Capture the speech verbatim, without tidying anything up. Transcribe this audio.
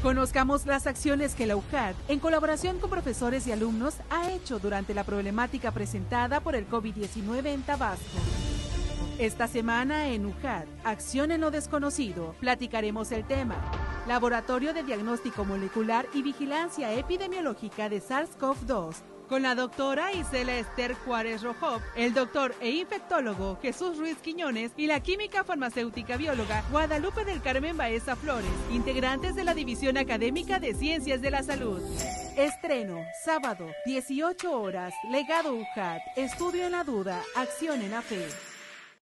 Conozcamos las acciones que la U J A D, en colaboración con profesores y alumnos, ha hecho durante la problemática presentada por el COVID diecinueve en Tabasco. Esta semana en U J A D, Acción en lo Desconocido, platicaremos el tema: Laboratorio de Diagnóstico Molecular y Vigilancia Epidemiológica de SARS-CoV dos, con la doctora Isela Esther Juárez Rojov, el doctor e infectólogo Jesús Ruiz Quiñones y la química farmacéutica bióloga Guadalupe del Carmen Baeza Flores, integrantes de la División Académica de Ciencias de la Salud. Estreno, sábado, dieciocho horas, Legado U J A D, Estudio en la Duda, Acción en la Fe.